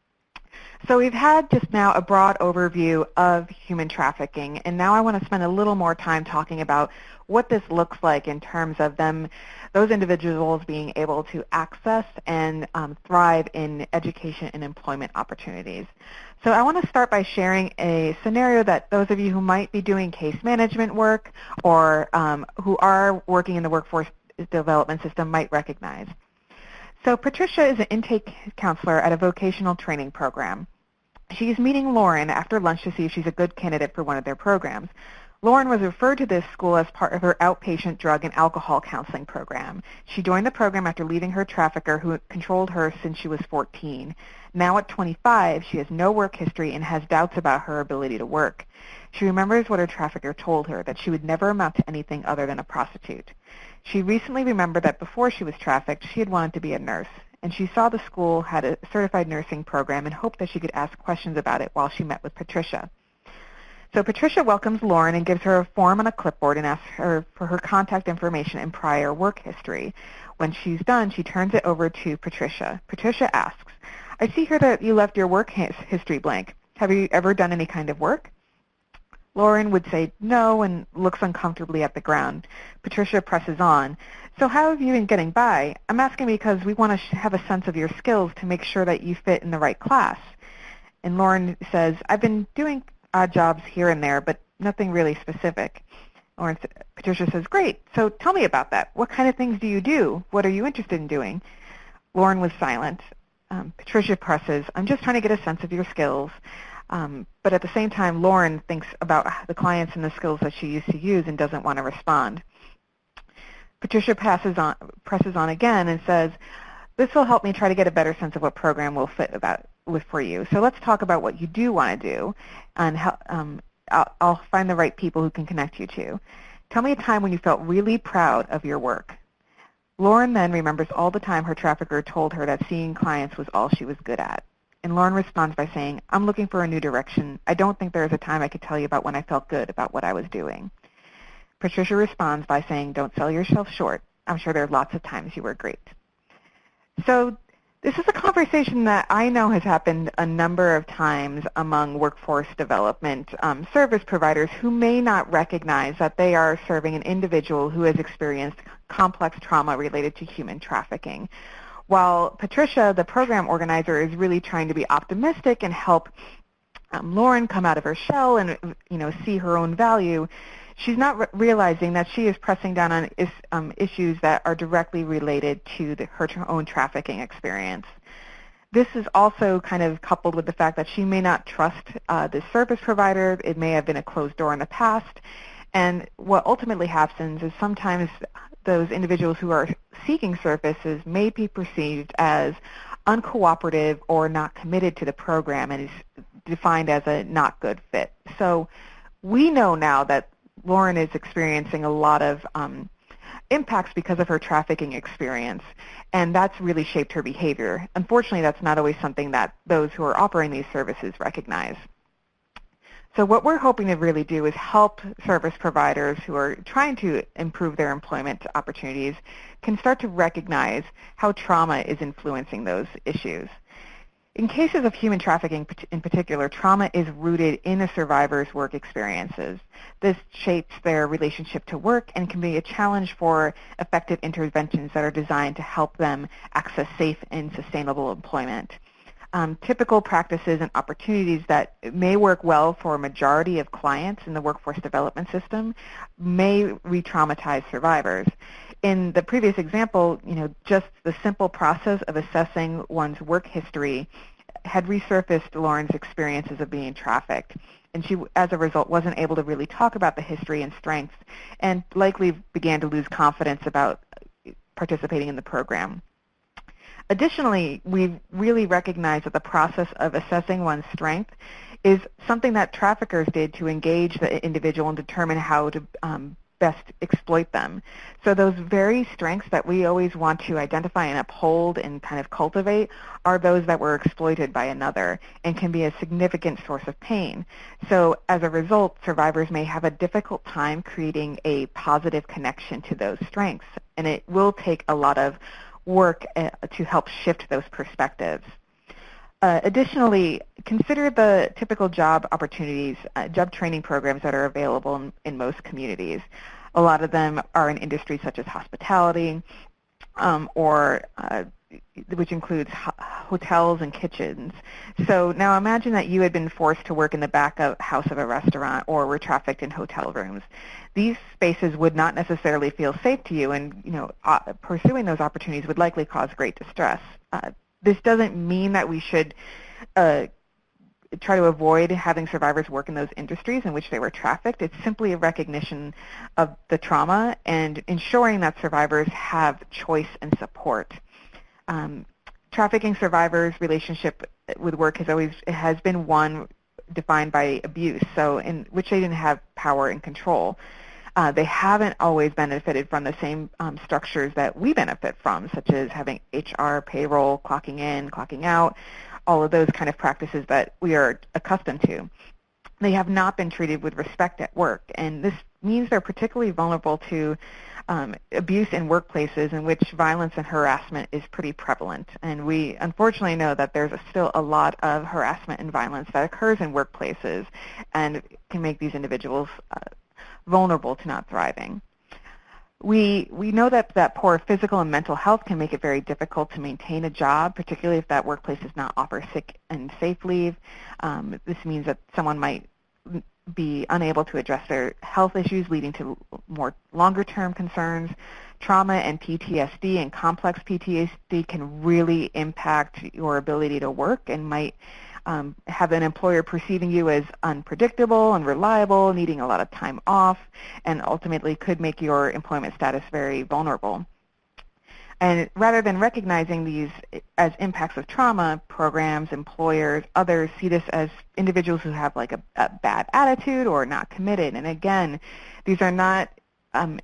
[SPEAKER 1] So we've had just now a broad overview of human trafficking, and now I want to spend a little more time talking about what this looks like in terms of them, those individuals being able to access and um, thrive in education and employment opportunities. So I want to start by sharing a scenario that those of you who might be doing case management work or um, who are working in the workforce development system might recognize. So Patricia is an intake counselor at a vocational training program. She's meeting Lauren after lunch to see if she's a good candidate for one of their programs. Lauren was referred to this school as part of her outpatient drug and alcohol counseling program. She joined the program after leaving her trafficker who controlled her since she was fourteen. Now at twenty-five, she has no work history and has doubts about her ability to work. She remembers what her trafficker told her, that she would never amount to anything other than a prostitute. She recently remembered that before she was trafficked, she had wanted to be a nurse, and she saw the school had a certified nursing program and hoped that she could ask questions about it while she met with Patricia. So Patricia welcomes Lauren and gives her a form on a clipboard and asks her for her contact information and prior work history. When she's done, she turns it over to Patricia. Patricia asks, "I see here that you left your work history blank. Have you ever done any kind of work?" Lauren would say no and looks uncomfortably at the ground. Patricia presses on. "So how have you been getting by? I'm asking because we want to have a sense of your skills to make sure that you fit in the right class." And Lauren says, "I've been doing odd jobs here and there, but nothing really specific." Lauren, Patricia says, "Great. So tell me about that. What kind of things do you do? What are you interested in doing?" Lauren was silent. Um, Patricia presses, "I'm just trying to get a sense of your skills." Um, but at the same time, Lauren thinks about the clients and the skills that she used to use and doesn't want to respond. Patricia passes on, presses on again and says, "This will help me try to get a better sense of what program will fit about with for you. So let's talk about what you do want to do, and how, um, I'll, I'll find the right people who can connect you to. Tell me a time when you felt really proud of your work." Lauren then remembers all the time her trafficker told her that seeing clients was all she was good at. And Lauren responds by saying, "I'm looking for a new direction. I don't think there is a time I could tell you about when I felt good about what I was doing." Patricia responds by saying, "Don't sell yourself short. I'm sure there are lots of times you were great." So this is a conversation that I know has happened a number of times among workforce development um, service providers who may not recognize that they are serving an individual who has experienced complex trauma related to human trafficking. While Patricia, the program organizer, is really trying to be optimistic and help um, Lauren come out of her shell and you know see her own value, she's not re realizing that she is pressing down on is, um, issues that are directly related to the, her own trafficking experience. This is also kind of coupled with the fact that she may not trust uh, the service provider. It may have been a closed door in the past. And what ultimately happens is sometimes those individuals who are seeking services may be perceived as uncooperative or not committed to the program and is defined as a not good fit. So we know now that Lauren is experiencing a lot of um, impacts because of her trafficking experience, and that's really shaped her behavior. Unfortunately, that's not always something that those who are offering these services recognize. So what we're hoping to really do is help service providers who are trying to improve their employment opportunities can start to recognize how trauma is influencing those issues. In cases of human trafficking in particular, trauma is rooted in a survivor's work experiences. This shapes their relationship to work and can be a challenge for effective interventions that are designed to help them access safe and sustainable employment. Um, typical practices and opportunities that may work well for a majority of clients in the workforce development system may re-traumatize survivors. In the previous example, you know, just the simple process of assessing one's work history had resurfaced Lauren's experiences of being trafficked, and she, as a result, wasn't able to really talk about the history and strengths, and likely began to lose confidence about participating in the program. Additionally, we really recognize that the process of assessing one's strength is something that traffickers did to engage the individual and determine how to um, best exploit them. So those very strengths that we always want to identify and uphold and kind of cultivate are those that were exploited by another and can be a significant source of pain. So as a result, survivors may have a difficult time creating a positive connection to those strengths, and it will take a lot of work uh, to help shift those perspectives. Uh, additionally, consider the typical job opportunities, uh, job training programs that are available in, in most communities. A lot of them are in industries such as hospitality, um, or uh, which includes ho hotels and kitchens. So now imagine that you had been forced to work in the back of house of a restaurant or were trafficked in hotel rooms. These spaces would not necessarily feel safe to you, and you know, uh, pursuing those opportunities would likely cause great distress. Uh, this doesn't mean that we should uh, try to avoid having survivors work in those industries in which they were trafficked. It's simply a recognition of the trauma and ensuring that survivors have choice and support. Um, trafficking survivors' relationship with work has always has been one defined by abuse, so in which they didn't have power and control. Uh, they haven't always benefited from the same um, structures that we benefit from, such as having H R, payroll, clocking in, clocking out, all of those kind of practices that we are accustomed to. They have not been treated with respect at work, and this means they're particularly vulnerable to um, abuse in workplaces in which violence and harassment is pretty prevalent. And we unfortunately know that there's a, still a lot of harassment and violence that occurs in workplaces and can make these individuals uh, vulnerable to not thriving. We, we know that, that poor physical and mental health can make it very difficult to maintain a job, particularly if that workplace does not offer sick and safe leave. Um, this means that someone might be unable to address their health issues, leading to more longer-term concerns. Trauma and P T S D and complex P T S D can really impact your ability to work and might um, have an employer perceiving you as unpredictable, unreliable, needing a lot of time off, and ultimately could make your employment status very vulnerable. And rather than recognizing these as impacts of trauma, programs, employers, others see this as individuals who have like a, a bad attitude or not committed. And again, these are not um,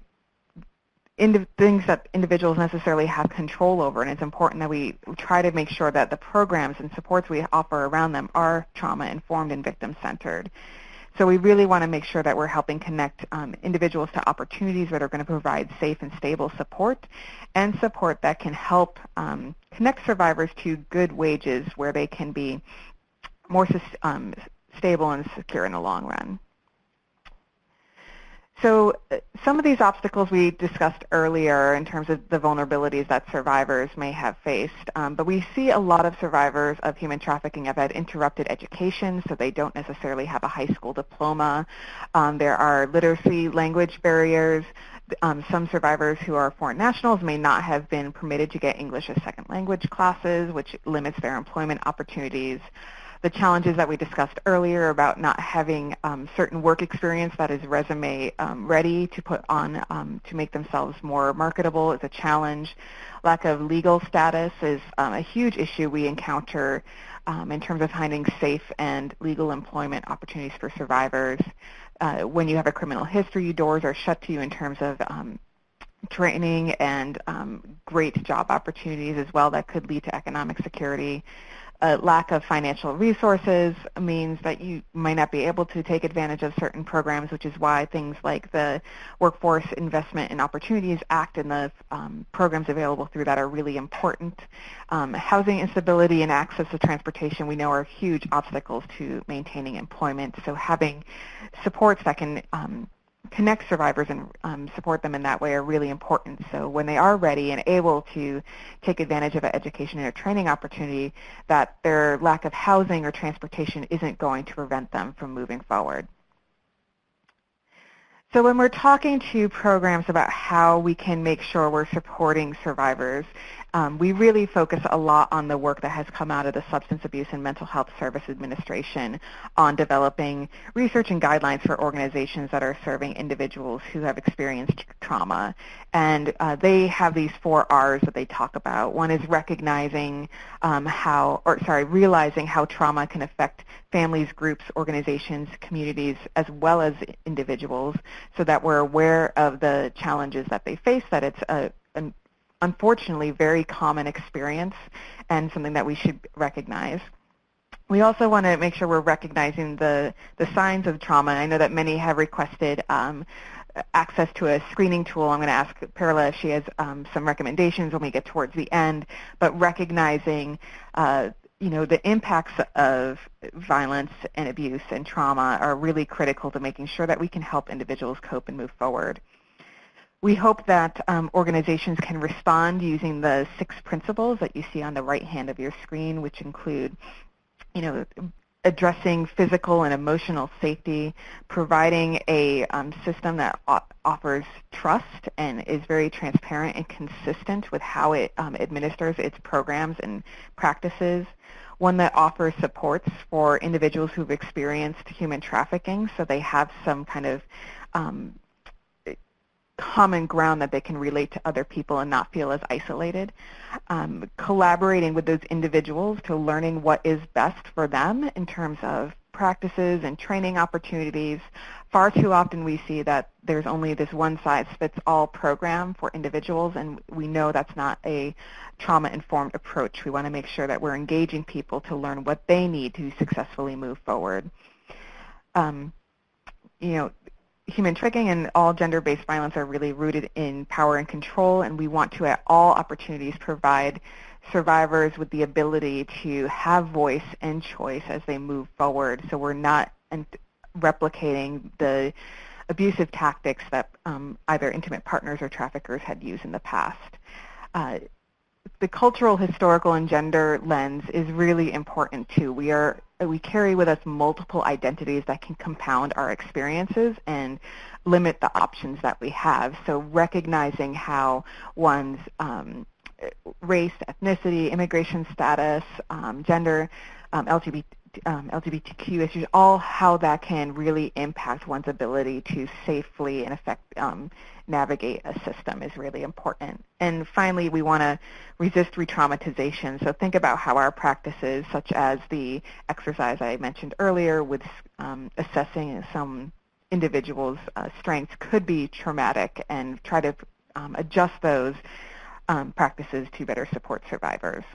[SPEAKER 1] things that individuals necessarily have control over, and it's important that we try to make sure that the programs and supports we offer around them are trauma-informed and victim-centered. So we really want to make sure that we're helping connect um, individuals to opportunities that are going to provide safe and stable support, and support that can help um, connect survivors to good wages where they can be more um, stable and secure in the long run. So uh, some of these obstacles we discussed earlier in terms of the vulnerabilities that survivors may have faced, um, but we see a lot of survivors of human trafficking have had interrupted education, so they don't necessarily have a high school diploma. Um, there are literacy language barriers. Um, some survivors who are foreign nationals may not have been permitted to get English as second language classes, which limits their employment opportunities. The challenges that we discussed earlier about not having um, certain work experience that is resume um, ready to put on um, to make themselves more marketable is a challenge. Lack of legal status is um, a huge issue we encounter um, in terms of finding safe and legal employment opportunities for survivors. Uh, when you have a criminal history, doors are shut to you in terms of um, training and um, great job opportunities as well that could lead to economic security. A lack of financial resources means that you might not be able to take advantage of certain programs, which is why things like the Workforce Investment and Opportunities Act and the um, programs available through that are really important. Um, housing instability and access to transportation we know are huge obstacles to maintaining employment, so having supports that can um, connect survivors and um, support them in that way are really important. So when they are ready and able to take advantage of an education and a training opportunity, that their lack of housing or transportation isn't going to prevent them from moving forward. So when we're talking to programs about how we can make sure we're supporting survivors, um, we really focus a lot on the work that has come out of the Substance Abuse and Mental Health Service Administration on developing research and guidelines for organizations that are serving individuals who have experienced trauma. And uh, they have these four R's that they talk about. One is recognizing um, how, or sorry, realizing how trauma can affect families, groups, organizations, communities, as well as individuals, so that we're aware of the challenges that they face, that it's a, an unfortunately very common experience and something that we should recognize. We also want to make sure we're recognizing the, the signs of trauma. I know that many have requested um, access to a screening tool. I'm going to ask Perla if she has um, some recommendations when we get towards the end, but recognizing uh, you know, the impacts of violence and abuse and trauma are really critical to making sure that we can help individuals cope and move forward. We hope that um, organizations can respond using the six principles that you see on the right hand of your screen, which include, you know, addressing physical and emotional safety, providing a um, system that offers trust and is very transparent and consistent with how it um, administers its programs and practices, one that offers supports for individuals who've experienced human trafficking, so they have some kind of um, common ground that they can relate to other people and not feel as isolated. Um, collaborating with those individuals to learning what is best for them in terms of practices and training opportunities. Far too often we see that there's only this one-size-fits-all program for individuals, and we know that's not a trauma-informed approach. We want to make sure that we're engaging people to learn what they need to successfully move forward. Um, you know, human trafficking and all gender-based violence are really rooted in power and control, and we want to, at all opportunities, provide survivors with the ability to have voice and choice as they move forward, so we're not replicating the abusive tactics that um, either intimate partners or traffickers had used in the past. Uh, the cultural, historical, and gender lens is really important too. We are we carry with us multiple identities that can compound our experiences and limit the options that we have. So recognizing how one's um, race, ethnicity, immigration status, um, gender, um, L G B T, um, L G B T Q issues, all how that can really impact one's ability to safely and effect, um, navigate a system is really important. And finally, we want to resist re-traumatization. So think about how our practices, such as the exercise I mentioned earlier with um, assessing some individuals' uh, strengths, could be traumatic, and try to um, adjust those um, practices to better support survivors.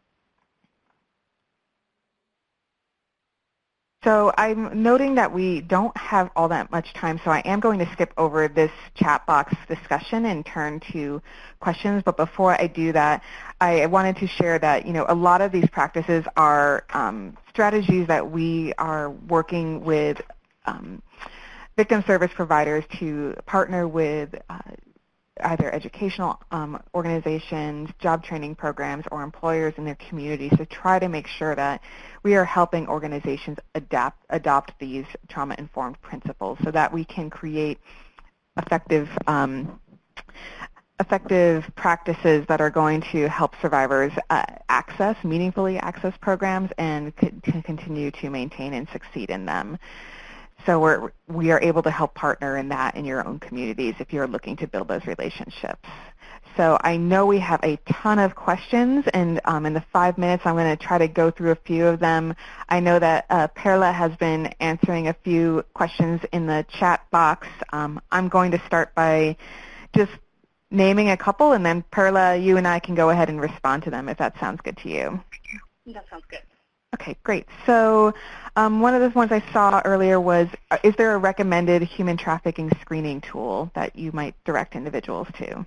[SPEAKER 1] So I'm noting that we don't have all that much time, so I am going to skip over this chat box discussion and turn to questions. But before I do that, I wanted to share that, you know, a lot of these practices are um, strategies that we are working with um, victim service providers to partner with uh, either educational um, organizations, job training programs, or employers in their communities to try to make sure that we are helping organizations adapt, adopt these trauma-informed principles so that we can create effective um, effective practices that are going to help survivors uh, access, meaningfully access programs and to continue to maintain and succeed in them. So we're, we are able to help partner in that in your own communities if you're looking to build those relationships. So I know we have a ton of questions, and um, in the five minutes I'm going to try to go through a few of them. I know that uh, Perla has been answering a few questions in the chat box. Um, I'm going to start by just naming a couple, and then Perla, you and I can go ahead and respond to them if that sounds good to you.
[SPEAKER 2] That sounds good.
[SPEAKER 1] Okay, great. So um, one of the ones I saw earlier was, uh, is there a recommended human trafficking screening tool that you might direct individuals to?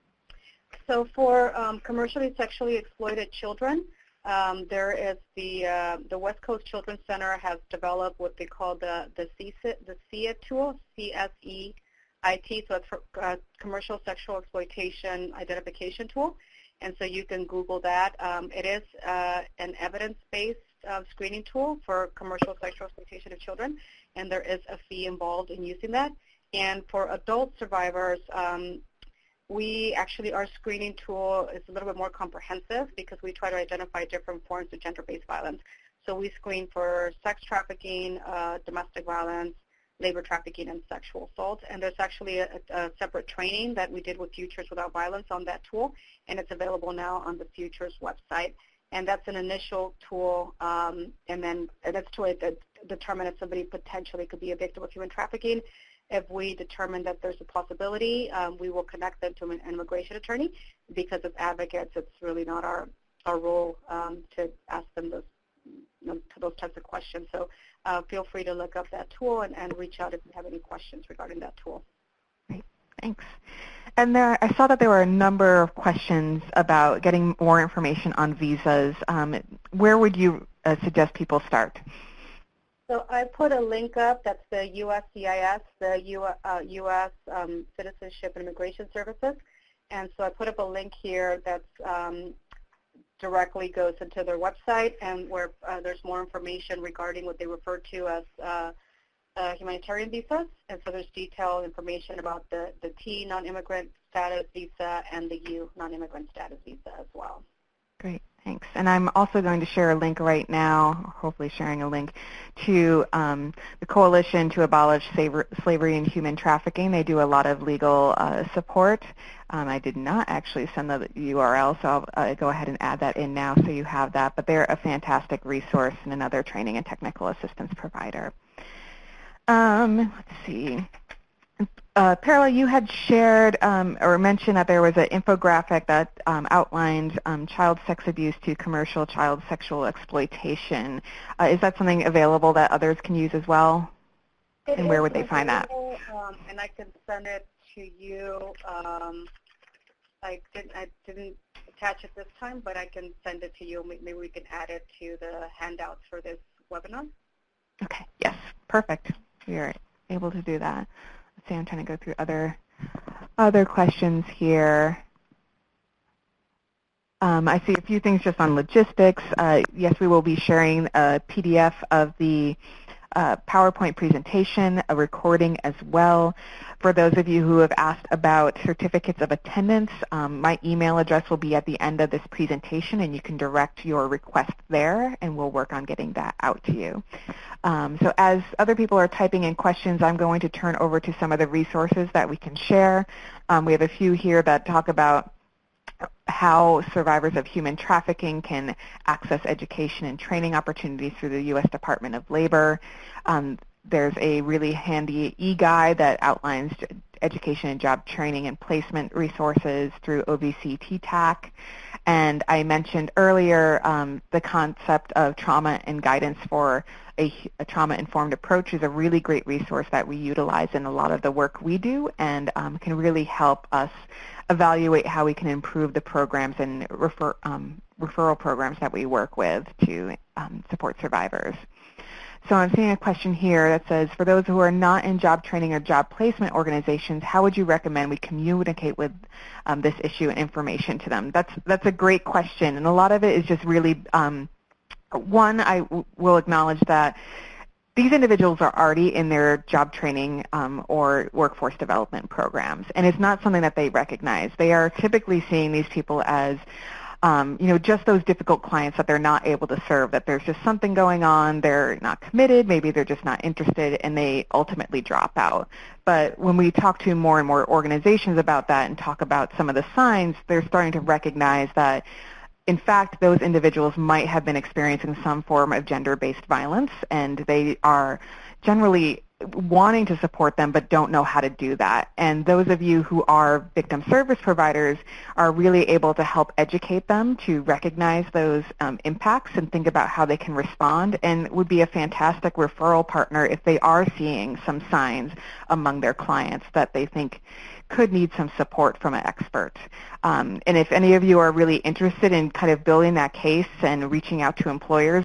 [SPEAKER 2] So for um, commercially sexually exploited children, um, there is the uh, the West Coast Children's Center has developed what they call the the C S I T, the C S I T tool, C S E I T. So it's for uh, commercial sexual exploitation identification tool, and so you can Google that. Um, it is uh, an evidence-based uh, screening tool for commercial sexual exploitation of children, and there is a fee involved in using that. And for adult survivors, um, we actually, our screening tool is a little bit more comprehensive because we try to identify different forms of gender-based violence. So we screen for sex trafficking, uh, domestic violence, labor trafficking, and sexual assault. And there's actually a, a separate training that we did with Futures Without Violence on that tool, and it's available now on the Futures website. And that's an initial tool, um, and then and that's to uh, determine if somebody potentially could be a victim of human trafficking. If we determine that there's a possibility, um, we will connect them to an immigration attorney. Because as advocates, it's really not our, our role um, to ask them those, you know, to those types of questions. So uh, feel free to look up that tool and, and reach out if you have any questions regarding that tool.
[SPEAKER 1] Great, thanks. And there, I saw that there were a number of questions about getting more information on visas. Um, where would you uh, suggest people start?
[SPEAKER 2] So I put a link up. That's the U S C I S, the U, uh, U S Um, Citizenship and Immigration Services. And so I put up a link here that um, directly goes into their website, and where uh, there's more information regarding what they refer to as uh, uh, humanitarian visas. And so there's detailed information about the, the T non-immigrant status visa and the U non-immigrant status visa as well.
[SPEAKER 1] Great. Thanks. And I'm also going to share a link right now, hopefully sharing a link, to um, the Coalition to Abolish Slavery and Human Trafficking. They do a lot of legal uh, support. Um, I did not actually send the U R L, so I'll uh, go ahead and add that in now so you have that. But they're a fantastic resource and another training and technical assistance provider. Um, let's see. Uh, Perla, you had shared um, or mentioned that there was an infographic that um, outlined um, child sex abuse to commercial child sexual exploitation. Uh, is that something available that others can use as well?
[SPEAKER 2] It
[SPEAKER 1] and where would they find that?
[SPEAKER 2] Um, and I can send it to you. Um, I, didn't, I didn't attach it this time, but I can send it to you. Maybe we can add it to the handouts for this webinar.
[SPEAKER 1] Okay. Yes. Perfect. We are able to do that. Let's see, I'm trying to go through other other questions here. Um, I see a few things just on logistics. Uh, yes, we will be sharing a P D F of the uh, PowerPoint presentation, a recording as well. For those of you who have asked about certificates of attendance, um, my email address will be at the end of this presentation, and you can direct your request there, and we'll work on getting that out to you. Um, so as other people are typing in questions, I'm going to turn over to some of the resources that we can share. Um, we have a few here that talk about how survivors of human trafficking can access education and training opportunities through the U S Department of Labor. Um, there's a really handy e-guide that outlines education and job training and placement resources through O V C T TAC. And I mentioned earlier um, the concept of trauma and guidance for a, a trauma-informed approach is a really great resource that we utilize in a lot of the work we do, and um, can really help us evaluate how we can improve the programs and refer, um, referral programs that we work with to um, support survivors. So I'm seeing a question here that says, for those who are not in job training or job placement organizations, how would you recommend we communicate with um, this issue and information to them? That's, that's a great question, and a lot of it is just really, um, one, I w will acknowledge that these individuals are already in their job training um, or workforce development programs, and it's not something that they recognize. They are typically seeing these people as Um, you know, just those difficult clients that they're not able to serve, that there's just something going on, they're not committed, maybe they're just not interested, and they ultimately drop out. But when we talk to more and more organizations about that and talk about some of the signs, they're starting to recognize that, in fact, those individuals might have been experiencing some form of gender-based violence, and they are generally wanting to support them but don't know how to do that. And those of you who are victim service providers are really able to help educate them to recognize those um, impacts and think about how they can respond, and would be a fantastic referral partner if they are seeing some signs among their clients that they think could need some support from an expert. Um, and if any of you are really interested in kind of building that case and reaching out to employers